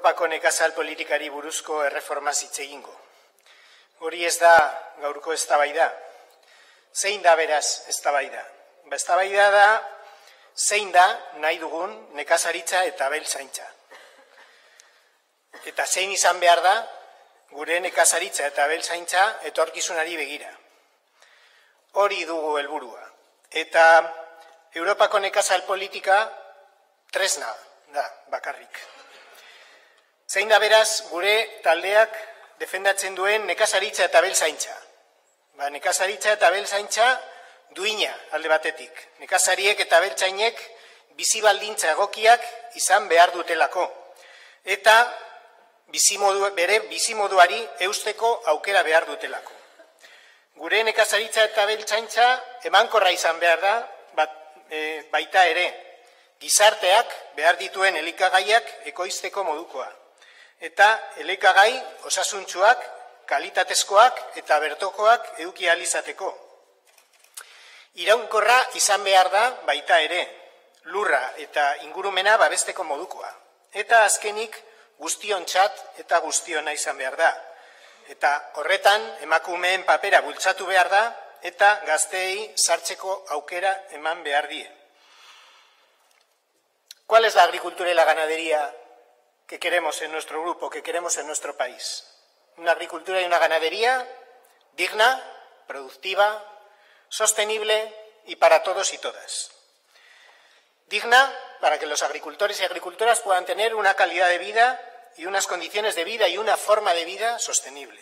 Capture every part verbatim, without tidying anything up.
Europako nekazal politikari buruzko erreformaz hitz egingo. Hori ez da gaurko eztabaida. Zein da beraz eztabaida? Ba, eztabaida da zein da nahi dugun nekazaritza eta abeltzaintza. Eta zein izan behar da gure nekazaritza eta abeltzaintza etorkizunari begira. Hori dugu helburua. Eta Europako nekazal politika tresna da bakarrik. Zein da beraz gure taldeak defendatzen duen nekazaritza eta abeltzaintza. Ba, nekazaritza eta abeltzaintza duina alde batetik. Nekazariek eta abeltzainek bizi baldintza egokiak izan behar dutelako. Eta bizimodu, bere bizimoduari eusteko aukera behar dutelako. Gure nekazaritza eta abeltzaintza emankorra izan behar da, bat, e, baita ere, gizarteak behar dituen elikagaiak ekoizteko modukoa. Eta elikagai osasuntsuak, kalitatezkoak eta bertokoak eduki ahal izateko. Iraunkorra izan behar da baita ere, lurra eta ingurumena babesteko modukoa. Eta azkenik guztiontzat eta guztiona izan behar da. Eta horretan emakumeen papera bultzatu behar da eta gazteei sartzeko aukera eman behar die. ¿Cuál es la agricultura y la ganadería que queremos en nuestro grupo, que queremos en nuestro país? Una agricultura y una ganadería digna, productiva, sostenible y para todos y todas. Digna para que los agricultores y agricultoras puedan tener una calidad de vida y unas condiciones de vida y una forma de vida sostenible.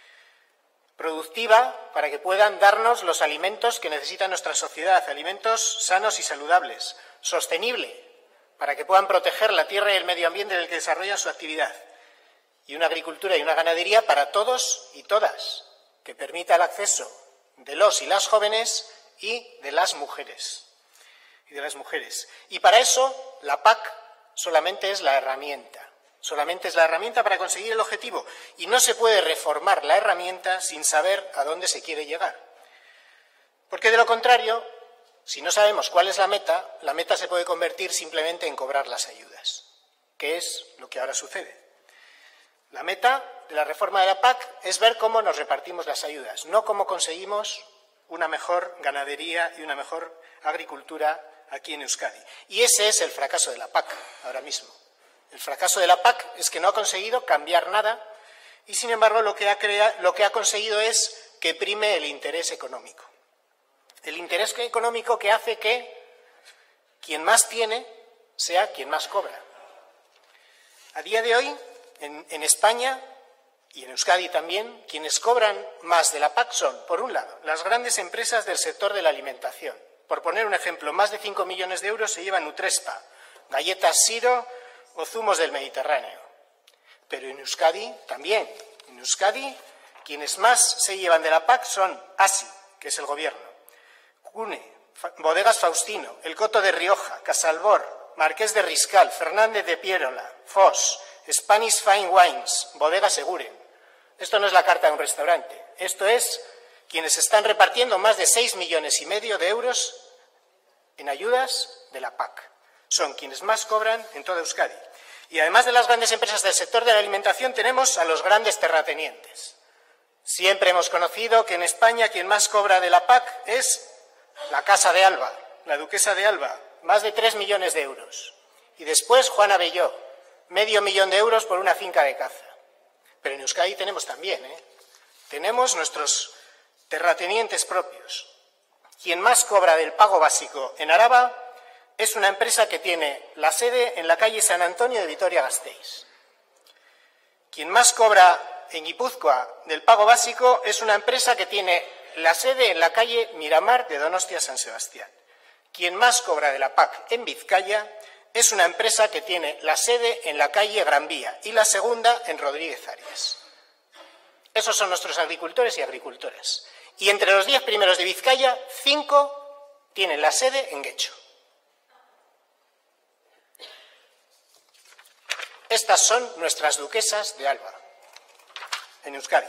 Productiva para que puedan darnos los alimentos que necesita nuestra sociedad, alimentos sanos y saludables. Sostenible para que puedan proteger la tierra y el medio ambiente en el que desarrollan su actividad. Y una agricultura y una ganadería para todos y todas, que permita el acceso de los y las jóvenes y de las mujeres. Y de las mujeres. Y para eso la P A C solamente es la herramienta. Solamente es la herramienta para conseguir el objetivo. Y no se puede reformar la herramienta sin saber a dónde se quiere llegar. Porque de lo contrario, si no sabemos cuál es la meta, la meta se puede convertir simplemente en cobrar las ayudas, que es lo que ahora sucede. La meta de la reforma de la P A C es ver cómo nos repartimos las ayudas, no cómo conseguimos una mejor ganadería y una mejor agricultura aquí en Euskadi. Y ese es el fracaso de la P A C ahora mismo. El fracaso de la P A C es que no ha conseguido cambiar nada y, sin embargo, lo que ha, crea, lo que ha conseguido es que prime el interés económico. El interés económico que hace que quien más tiene sea quien más cobra. A día de hoy, en, en España y en Euskadi también, quienes cobran más de la P A C son, por un lado, las grandes empresas del sector de la alimentación. Por poner un ejemplo, más de cinco millones de euros se lleva Nutrespa, galletas Siro o zumos del Mediterráneo. Pero en Euskadi también. En Euskadi, quienes más se llevan de la P A C son A S I, que es el gobierno, Cune, Bodegas Faustino, El Coto de Rioja, Casalbor, Marqués de Riscal, Fernández de Pierola, Foss, Spanish Fine Wines, Bodega Seguren. Esto no es la carta de un restaurante. Esto es quienes están repartiendo más de seis millones y medio de euros en ayudas de la P A C. Son quienes más cobran en toda Euskadi. Y además de las grandes empresas del sector de la alimentación, tenemos a los grandes terratenientes. Siempre hemos conocido que en España quien más cobra de la P A C es la Casa de Alba, la Duquesa de Alba, más de tres millones de euros. Y después Juan Abelló, medio millón de euros por una finca de caza. Pero en Euskadi tenemos también, ¿eh? Tenemos nuestros terratenientes propios. Quien más cobra del pago básico en Araba es una empresa que tiene la sede en la calle San Antonio de Vitoria-Gasteiz. Quien más cobra en Guipúzcoa del pago básico es una empresa que tiene la sede en la calle Miramar de Donostia-San Sebastián. Quien más cobra de la P A C en Vizcaya es una empresa que tiene la sede en la calle Gran Vía y la segunda en Rodríguez Arias. Esos son nuestros agricultores y agricultoras. Y entre los diez primeros de Vizcaya, cinco tienen la sede en Guecho. Estas son nuestras duquesas de Alba, en Euskadi.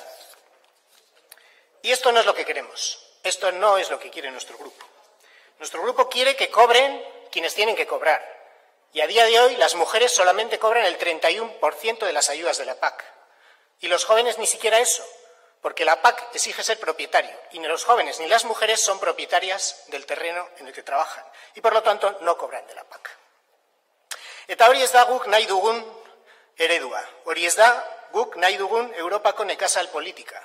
Y esto no es lo que queremos. Esto no es lo que quiere nuestro grupo. Nuestro grupo quiere que cobren quienes tienen que cobrar. Y a día de hoy las mujeres solamente cobran el treinta y uno por ciento de las ayudas de la P A C. Y los jóvenes ni siquiera eso, porque la P A C exige ser propietario y ni los jóvenes ni las mujeres son propietarias del terreno en el que trabajan y por lo tanto no cobran de la P A C. Eta hori ez da guk nahi dugun eredua, hori ez da guk nahi dugun Europako nekazal politika.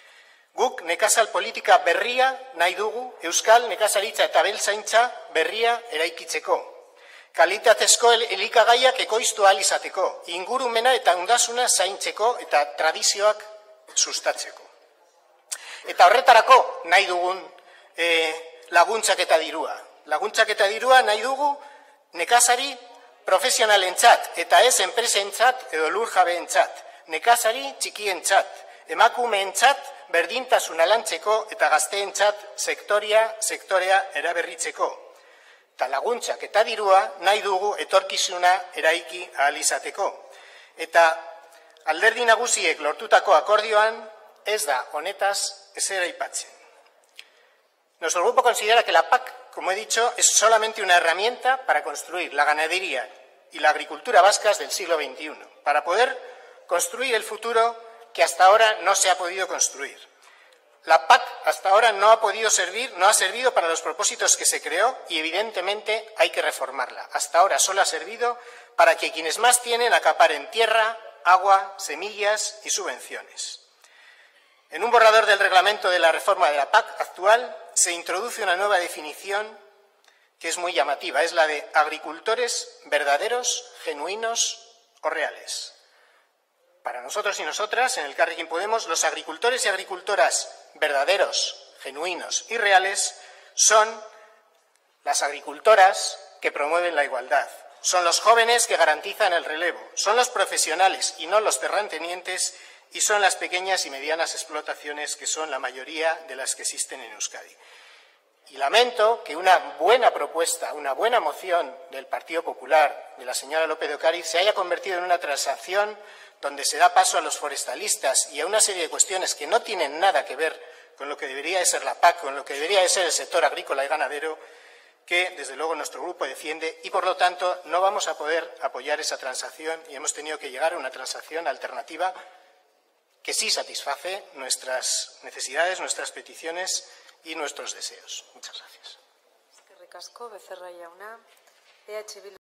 Guk nekazal politika berria nahi dugu euskal nekazaritza eta abeltzaintza berria eraikitzeko. Kalitatezko elikagaiak ekoiztu ahal izateko, ingurumena eta ondasuna zaintzeko eta tradizioak sustatzeko. Eta horretarako nahi dugun e, laguntzak eta dirua. Laguntzak eta dirua nahi dugu nekazari profesionalentzat eta ez enpresentzat edo lurjabeentzat, nekazari txikientzat, emakumeentzat berdintasuna lantzeko eta gazteentzat sektoria, sektorea eraberritzeko. Eta laguntzak eta dirua nahi dugu etorkizuna eraiki ahal izateko. Eta alderdi nagusiek lortutako akordioan ez da honetaz ezer aipatzen. Nuestro grupo considera que la P A C, como he dicho, es solamente una herramienta para construir la ganadería y la agricultura vascas del siglo veintiuno, para poder construir el futuro que hasta ahora no se ha podido construir. La P A C hasta ahora no ha podido servir, no ha servido para los propósitos que se creó y evidentemente hay que reformarla. Hasta ahora solo ha servido para que quienes más tienen acaparen tierra, agua, semillas y subvenciones. En un borrador del reglamento de la reforma de la P A C actual se introduce una nueva definición que es muy llamativa, es la de agricultores verdaderos, genuinos o reales. Para nosotros y nosotras, en Elkarrekin Podemos, los agricultores y agricultoras verdaderos, genuinos y reales son las agricultoras que promueven la igualdad, son los jóvenes que garantizan el relevo, son los profesionales y no los terratenientes y son las pequeñas y medianas explotaciones que son la mayoría de las que existen en Euskadi. Y lamento que una buena propuesta, una buena moción del Partido Popular, de la señora López de Ocariz, se haya convertido en una transacción donde se da paso a los forestalistas y a una serie de cuestiones que no tienen nada que ver con lo que debería de ser la P A C, con lo que debería de ser el sector agrícola y ganadero, que desde luego nuestro grupo defiende y por lo tanto no vamos a poder apoyar esa transacción y hemos tenido que llegar a una transacción alternativa que sí satisface nuestras necesidades, nuestras peticiones y nuestros deseos. Muchas gracias. Eskerrik asko, Becerra jauna. E H Bildu